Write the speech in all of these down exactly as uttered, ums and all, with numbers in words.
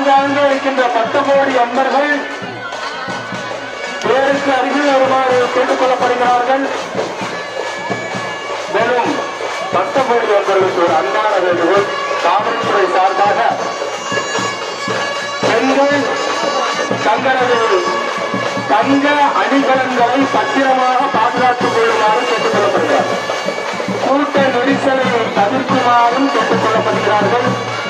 ஆங்காங்கே இருக்கின்ற பத்து கோடி அன்பர்கள் பேருக்கு அருகில் வருமாறு கேட்டுக் கொள்ளப்படுகிறார்கள். மேலும் பத்து கோடி அன்பர்களுக்கு ஒரு அன்பான வேண்டுகோள். காவல்துறை சார்பாக பெண்கள் தங்களது தங்க அணிகலன்களை பத்திரமாக பாதுகாத்துக் கொள்ளுமாறு கேட்டுக் கொள்ளப்படுகிறார். கூட்ட நெரிசலை தவிர்க்குமாறும் கேட்டுக் கொள்ளப்படுகிறார்கள்.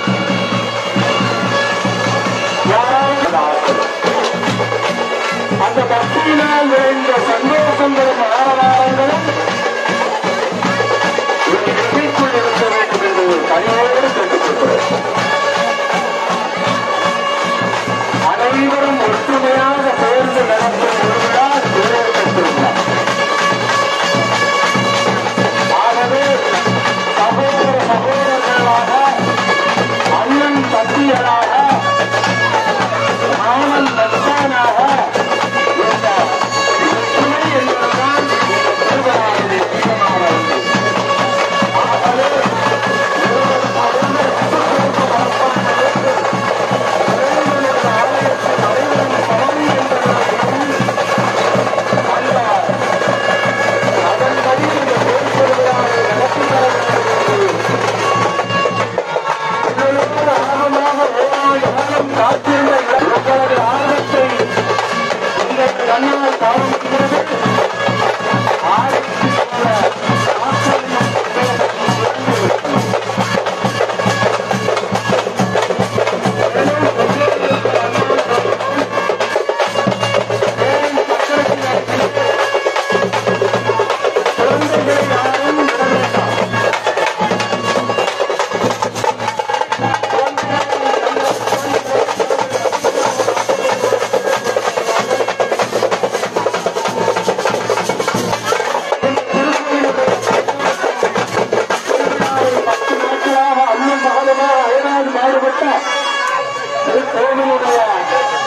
அந்த பக்தியினால் விளைந்த சந்தோஷம் வரும் ஆரவாரங்களும் எல்லைக்குள் இருக்க வேண்டும் என்று தனியோடு கேட்டுக்கொள்கிறோம். அனைவரும் ஒற்றுமையாக சேர்ந்து நடக்கும் திருவிழா நிறைவேற்றிருக்கிறார். ஆகவே சகோதர சகோதரர்களாக அண்ணன் தம்பியராக மாமன் மச்சானாக இந்த ஒற்றுமை என்பதுதான் இந்த திருவிழாவிலே முக்கியமானது. ஆகவே உங்களது ஆர்வத்தை உங்கள் கண்ணால் காண்கிறது. கோவிலுடைய